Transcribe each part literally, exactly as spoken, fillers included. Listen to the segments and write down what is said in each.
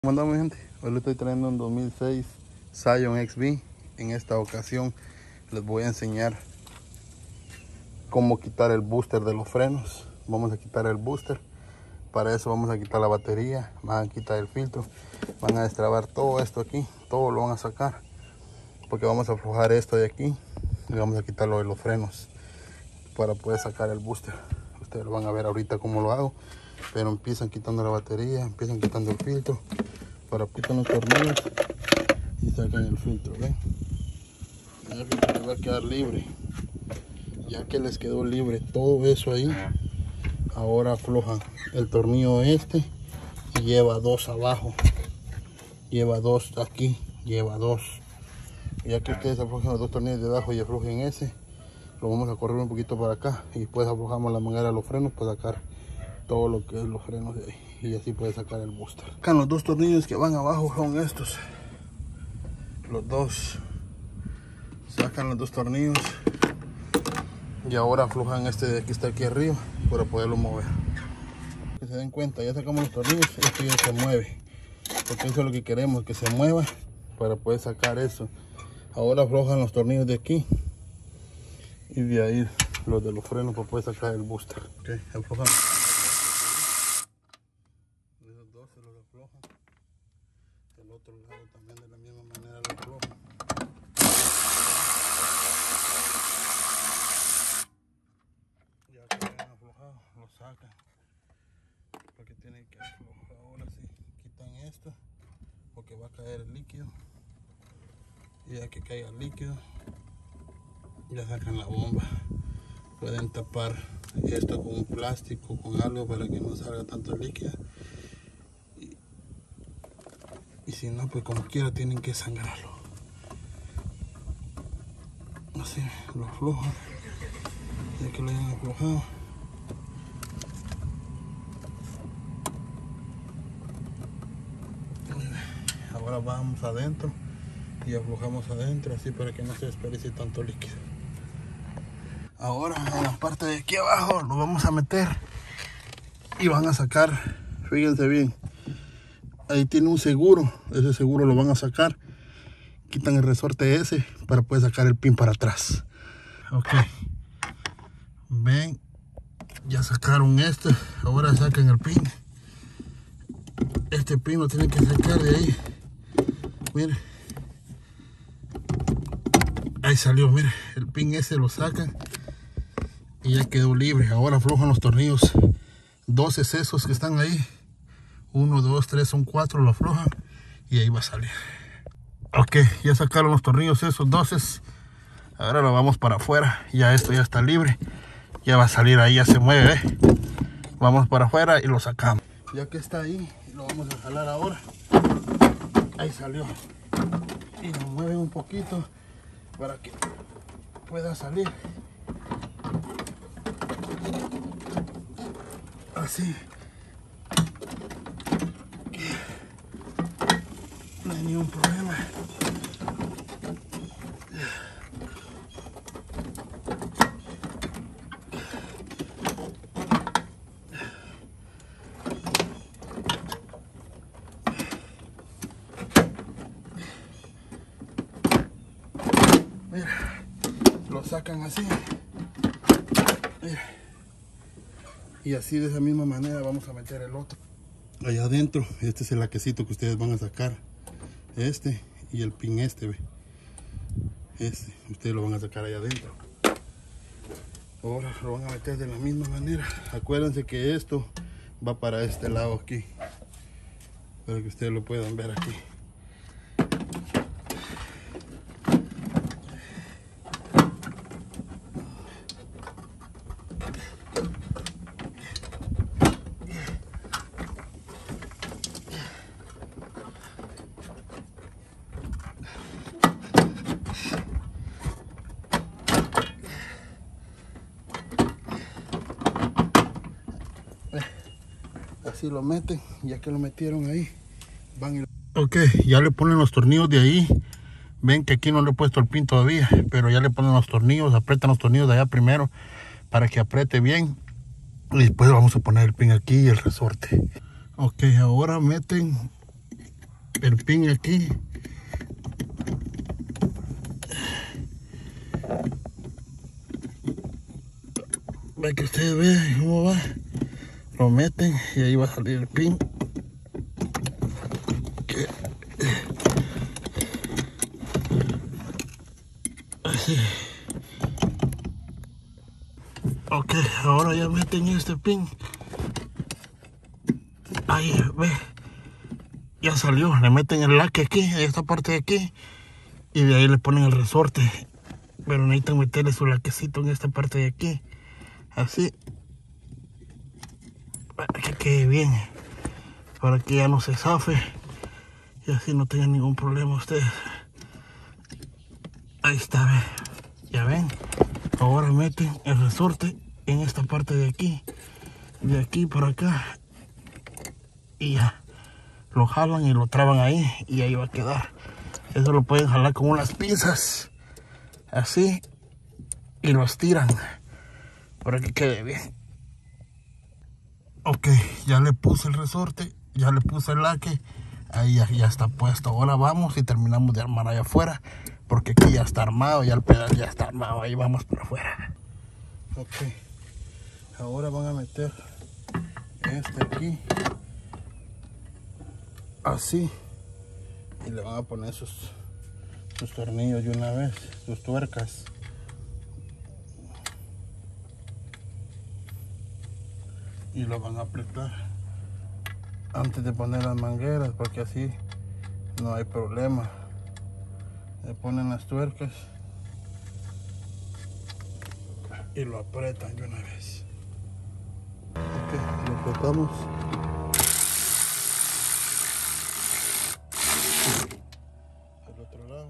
¿Cómo andamos, gente? Hoy les estoy trayendo un dos mil seis Scion X B. En esta ocasión les voy a enseñar cómo quitar el booster de los frenos. Vamos a quitar el booster. Para eso vamos a quitar la batería, van a quitar el filtro, van a destrabar todo esto aquí, todo lo van a sacar, porque vamos a aflojar esto de aquí y vamos a quitarlo de los frenos para poder sacar el booster. Ustedes lo van a ver ahorita cómo lo hago, pero empiezan quitando la batería, empiezan quitando el filtro, para quitar los tornillos y sacan el filtro. ¿Ven? El filtro les va a quedar libre. Ya que les quedó libre todo eso ahí, ahora aflojan el tornillo este y lleva dos abajo, lleva dos aquí, lleva dos. Ya que ustedes aflojan los dos tornillos de abajo y aflojen ese, lo vamos a correr un poquito para acá y después aflojamos la manguera de los frenos para sacar todo lo que es los frenos de ahí, y así puede sacar el booster. Acá los dos tornillos que van abajo son estos, los dos. Sacan los dos tornillos y ahora aflojan este de que está aquí arriba para poderlo mover. Que se den cuenta, ya sacamos los tornillos, esto ya se mueve, porque eso es lo que queremos, que se mueva para poder sacar eso. Ahora aflojan los tornillos de aquí y de ahí los de los frenos para poder sacar el booster. Okay, aflojan esos dos, se los aflojan. El otro lado también de la misma manera lo aflojan. Ya que hayan aflojado, lo sacan, porque tienen que aflojar. Ahora sí, quitan esto porque va a caer el líquido, y ya que caiga el líquido ya sacan la bomba. Pueden tapar esto con un plástico, con algo, para que no salga tanto líquido, y, y si no, pues como quiera tienen que sangrarlo. Así lo aflojan. Ya que lo hayan aflojado, ahora vamos adentro y aflojamos adentro, así para que no se desperdicie tanto líquido. Ahora en la parte de aquí abajo lo vamos a meter y van a sacar, fíjense bien, ahí tiene un seguro, ese seguro lo van a sacar, quitan el resorte ese para poder sacar el pin para atrás. Ok, ven, ya sacaron este, ahora sacan el pin. Este pin lo tienen que sacar de ahí. Mire, ahí salió, mire, el pin ese lo sacan y ya quedó libre. Ahora aflojan los tornillos, doce esos que están ahí, uno, dos, tres, son cuatro, lo aflojan y ahí va a salir. Ok, ya sacaron los tornillos esos doce. Ahora lo vamos para afuera, ya esto ya está libre, ya va a salir ahí, ya se mueve, ¿eh? Vamos para afuera y lo sacamos. Ya que está ahí, lo vamos a jalar ahora. Ahí salió, y lo mueve un poquito para que pueda salir. Así, no hay ningún problema. Mira, lo sacan así. Mira. Y así, de esa misma manera, vamos a meter el otro allá adentro. Este es el laquecito que ustedes van a sacar, este y el pin este, ve, este ustedes lo van a sacar allá adentro. Ahora lo van a meter de la misma manera. Acuérdense que esto va para este lado aquí, para que ustedes lo puedan ver aquí. Así lo meten, ya que lo metieron ahí, van y... Ok, ya le ponen los tornillos de ahí. Ven que aquí no le he puesto el pin todavía, pero ya le ponen los tornillos, apretan los tornillos de allá primero para que apriete bien, y después vamos a poner el pin aquí y el resorte. Ok, ahora meten el pin aquí. Para que ustedes vean cómo va. Lo meten y ahí va a salir el pin. Que... Así. Ok, ahora ya meten este pin. Ahí, ve. Ya salió. Le meten el laque aquí, esta parte de aquí. Y de ahí le ponen el resorte. Pero necesitan meterle su laquecito en esta parte de aquí. Así. Para que quede bien. Para que ya no se zafe. Y así no tengan ningún problema ustedes. Ahí está, ve. Ya ven. Ahora meten el resorte en esta parte de aquí. De aquí para acá. Y ya. Lo jalan y lo traban ahí. Y ahí va a quedar. Eso lo pueden jalar con unas pinzas. Así. Y lo estiran. Para que quede bien. Ok, ya le puse el resorte. Ya le puse el laque. Ahí ya, ya está puesto. Ahora vamos y terminamos de armar allá afuera. Porque aquí ya está armado. Ya el pedal ya está armado. Ahí vamos por afuera. Ok. Ahora van a meter este aquí. Así. Y le van a poner sus, sus tornillos de una vez. Sus tuercas. Y lo van a apretar antes de poner las mangueras, porque así no hay problema. Le ponen las tuercas y lo apretan de una vez. Ok, lo apretamos. Al otro lado.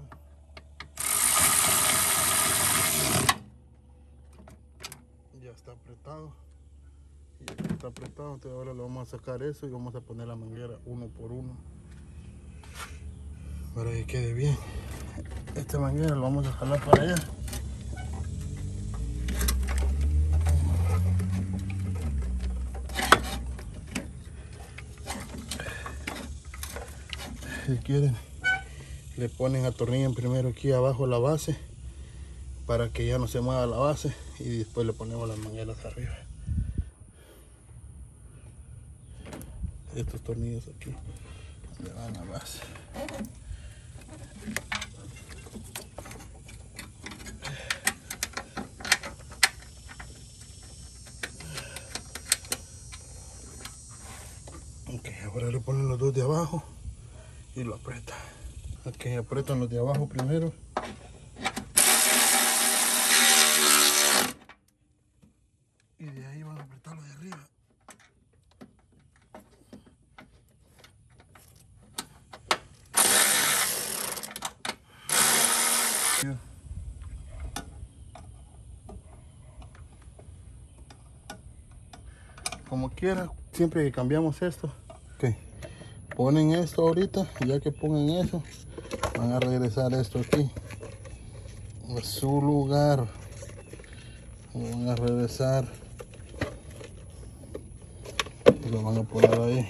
Ya está apretado. Y aquí está apretado, entonces ahora le vamos a sacar eso y vamos a poner la manguera uno por uno para que quede bien. Esta manguera la vamos a jalar para allá. Si quieren, le ponen, atornillan primero aquí abajo la base para que ya no se mueva la base y después le ponemos las mangueras arriba. Estos tornillos aquí le van a la base. Ok, ahora le ponen los dos de abajo y lo aprieta. Ok, apretan los de abajo primero. Y de ahí van a apretar los de arriba. Como quiera, siempre que cambiamos esto, okay, ponen esto ahorita y ya que pongan eso, van a regresar esto aquí a su lugar. Lo van a regresar y lo van a poner ahí.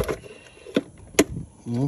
¿Mm?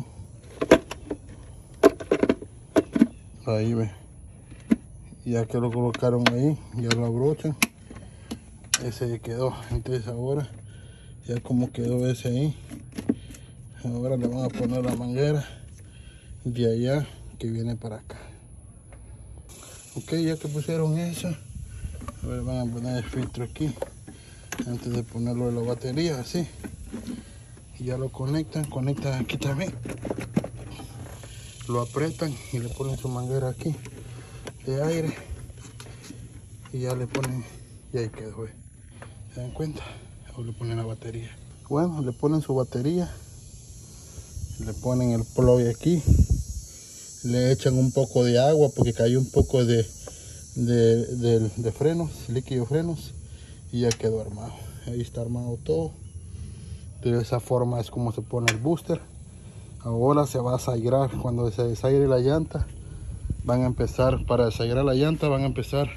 Ahí ve. Ya que lo colocaron ahí, ya lo abrochan. Ese quedó. Entonces ahora ya como quedó ese ahí, ahora le van a poner la manguera de allá que viene para acá. Ok, ya que pusieron eso, ahora van a poner el filtro aquí antes de ponerlo en la batería, así. Y ya lo conectan, conectan aquí también, lo apretan y le ponen su manguera aquí de aire y ya le ponen, y ahí quedó. ¿Se dan cuenta? O le ponen la batería. Bueno, le ponen su batería, le ponen el plug aquí, le echan un poco de agua porque cayó un poco de, de, de, de frenos, líquido frenos, y ya quedó armado. Ahí está armado todo. De esa forma es como se pone el booster. Ahora se va a desairar. Cuando se desaire la llanta, van a empezar, para desairar la llanta van a empezar,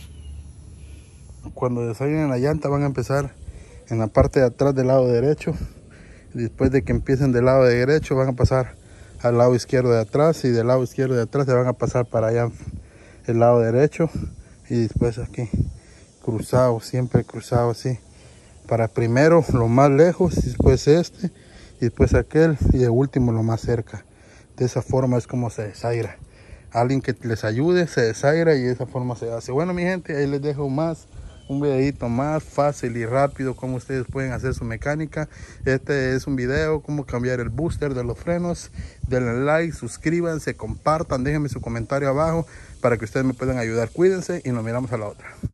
cuando desairen la llanta van a empezar en la parte de atrás del lado derecho. Después de que empiecen del lado derecho van a pasar al lado izquierdo de atrás, y del lado izquierdo de atrás se van a pasar para allá el lado derecho, y después aquí cruzado, siempre cruzado así, para primero lo más lejos, y después este, y después aquel, y el último lo más cerca. De esa forma es como se desaira. Alguien que les ayude se desaira, y de esa forma se hace. Bueno, mi gente, ahí les dejo más un videito más fácil y rápido cómo ustedes pueden hacer su mecánica. Este es un video cómo cambiar el booster de los frenos. Denle like, suscríbanse, compartan, déjenme su comentario abajo para que ustedes me puedan ayudar. Cuídense y nos miramos a la otra.